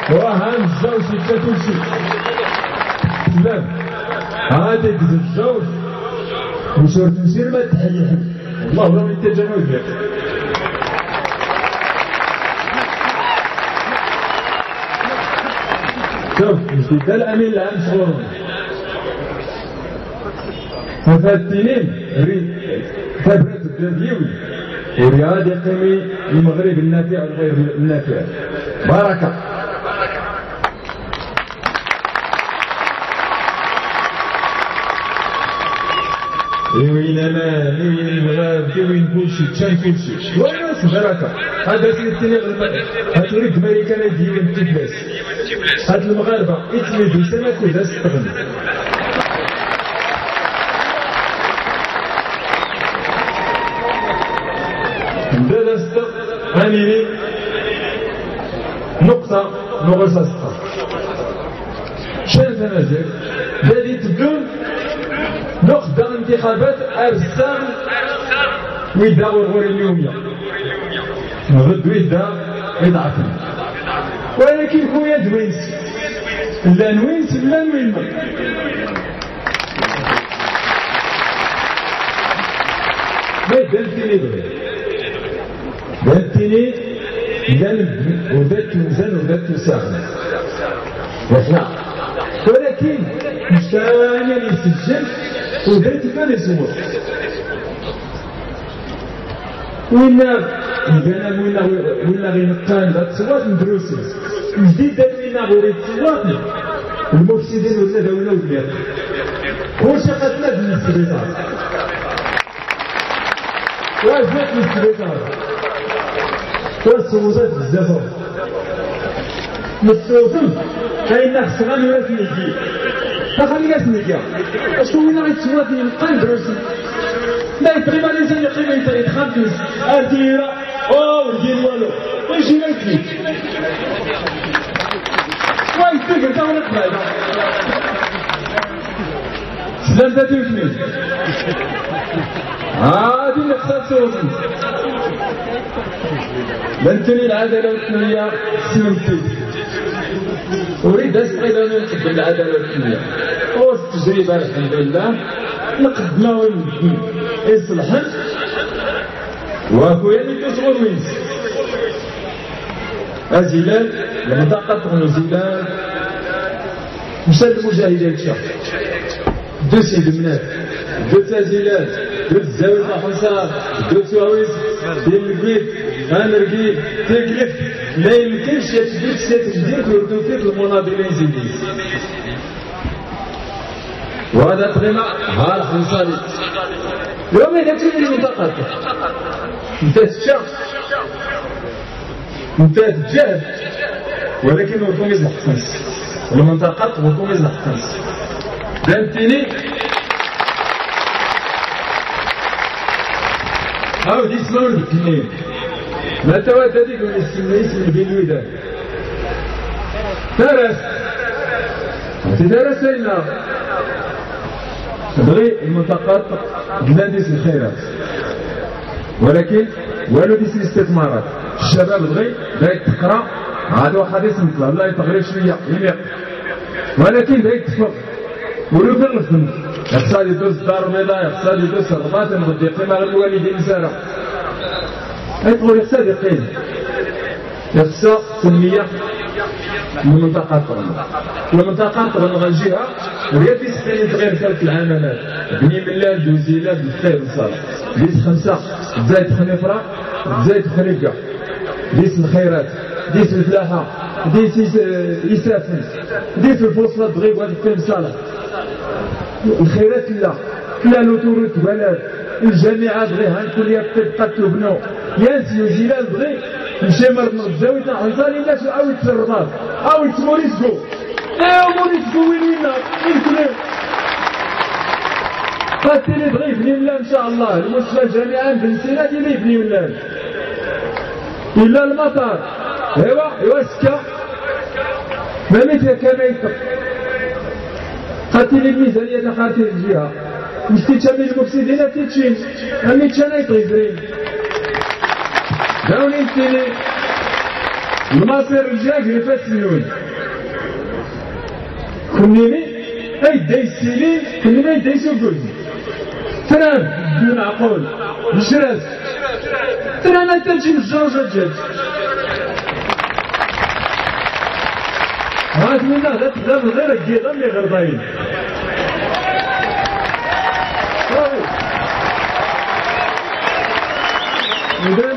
وها الزوج يبدا كلشي تمام هاديك الزوج وشورت نسير ما تحيي والله راه انت جمال فيك شوف جديد الامين العام شغل ففاتنين فبرت الدنيوي ورياض يقيمي المغرب النافع والغير النافع بركه وين انا وين المغرب وين كلشي تشان كلشي وناس بركه هذا سيدتني هتريد امريكا ديال تبلاس هاد المغاربه يتمدوا سنه كلها استغنى هذا استغنى نقطه نغص شان تنازل الذي تبدون نقطة انتخابات أرسام ويدا غرغور اليومية غد ويدا يضعفنا ولكن خويا دوينس لا نوينس لا نوين ما دلتني بغي دلتني ودات مزال ودات مساعدة وحنا ولكن مشاني يسجل ودرت كان يسمو وينا غير نقان هاد الصوات ندروسو جديد دار وينا غير الصوات المفسدين ولا داونا وديال واش قتلنا بالسبيطار واش جات للسبيطار واش صوتات بزاف متصوتين كاين خص غير نيجي فخلينا سميكيا اش كنا غيتصوت نقان دروسي لا يبغي ما لازم يقيم يتخمس ارتيرا او دير والو يجي لا يفيك ويفيك انت ولا تبعد سلام ذاتي وثمين هادي اللي خصها تصوتي بنتني العداله والتنميه سممتي اريد استغل انا نحب العداله والتنميه والتجربه الحمد لله نقدنا ونبني يصلحن واخويا اللي كيصغر وينس زيلان المنطقه تغنو زيلان مشى المجاهدين شاف دو سيد مناف دو تازيلات دو الزاويه تاع خمسه دو تواويس ديال الكويت غنرقيب تكلف ما يمكنش يتبت ستجديد وردو فيك المناضلين زيدين وهذا تغنى ها الخمساني يوم إذا تجي المنطقة انت تشاف انت تجاهد ولكن وكم يزلح خمس المنطقة وكم يزلح خمس فهمتني هاو دي اسمه الاثنين ما توات هذيك اسم البلويدة درس تدرس لنا بغي المنطقات بلاديس الخيرات ولكن والو ديس الاستثمارات الشباب بغي تقرا عاد واحد يسمك الله يتغرب شويه يميق ولكن بغي تفوق ولو في الخدمه يخصها يدوز الدار البيضاء يخصها يدوز الرباط المغدي قيمه غير الوالدين ساره يقول يخصها يقيم يخصها تنميه المنطقة تغنى والمنطقة تغنى غنجيها وهي في سنين تغير ثلاث العملات بني ملال دوزيلات بالخير وصالح ديس خمسة زايد خنيفرة زايد خريقة ديس الخيرات ديس الفلاحة ديس إسافن ديس الفوصلة تغيب وهذا الكلام صالح الخيرات كلا لوتوريت بلاد الجامعة بغي ها الكلية تبقى تبنو يانسي وزيلان بغي مشي مرض الزاوية تاع حصالي الناس عاود تسربات عاود موريسكو موريسكو وين كلير قاتلي بغي يبني لنا ان شاء الله المستشفى الجامعة بنسينا ديالي يبني لنا إلا المطار ايوا سكا ما مثل كما يطق قاتلي الميزانية تاع قاتل الجهة مشتي تشامي المفسدين تيتشين امي تشانا يطغيزرين داوني نتيني المصير الجاك لفاسنون كنيني اي دايسيلين كنيني اي دايسوكل تراب دون عقول مشراس ترى ما تجي الجوجة جات هات منا لا تقدر غير الجيضة اللي غرباين إذن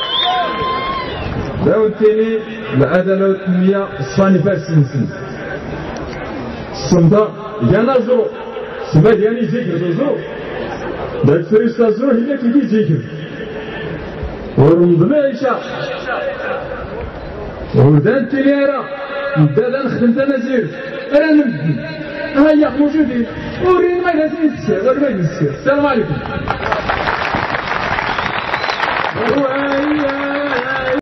داوتيني الأدلة التنمية الصانفة السنسن الصمدة يانا زرو سما ديالي زيكر زرو داك فريستا زرو هي كيدي زيكر ورمضنا عيشة وردان تليارا مدادا نخدم تنازير أنا نبدي هيا موجودين ورين ما لازم يتسير غير ما يتسير السلام عليكم